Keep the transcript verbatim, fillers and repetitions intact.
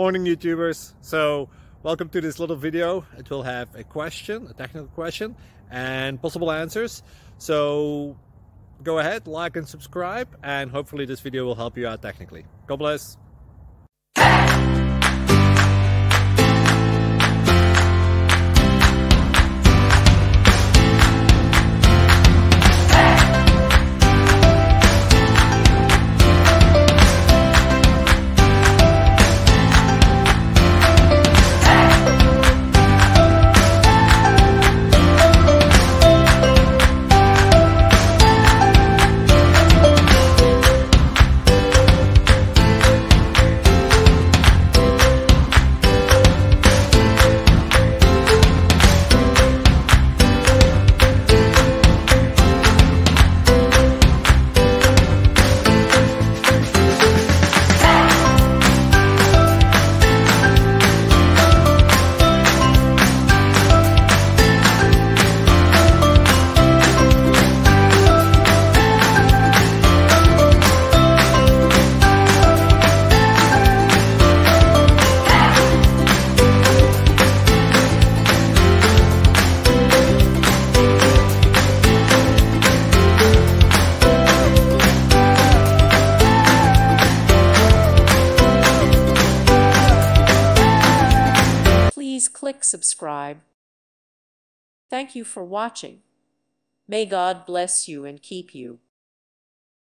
morning, YouTubers. So welcome to this little video. It will have a question, a technical question, and possible answers. So go ahead, like and subscribe, and hopefully this video will help you out technically. God bless. Please click subscribe. Thank you for watching. May God bless you and keep you.